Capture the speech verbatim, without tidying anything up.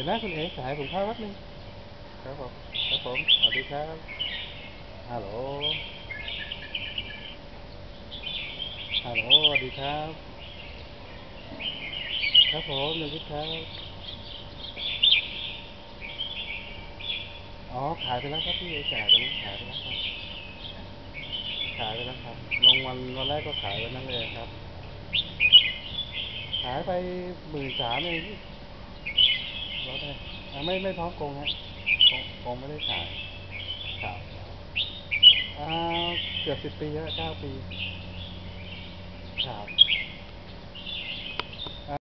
ยวนะคุณเอ๋สายผมเข้าแป๊บนึงครับผมครับผมสวัสดีครับฮัลโหลฮัลโหลสวัสดีครับครับผมสวัสดีครับอ๋อขายไปแล้วครับพี่ไอ้จ่าตอนนั้นขายไปแล้วครับขายไปแล้วครับลงวันวันแรกก็ขายวันนั้นเลยครับขายไปหมื่นสามเองพี่รถเลยอ่าไม่ไม่พร้อมโกงฮะโกงโกงไม่ได้ขายครับอ่าเกือบสิบปีแล้วเก้าปีครับ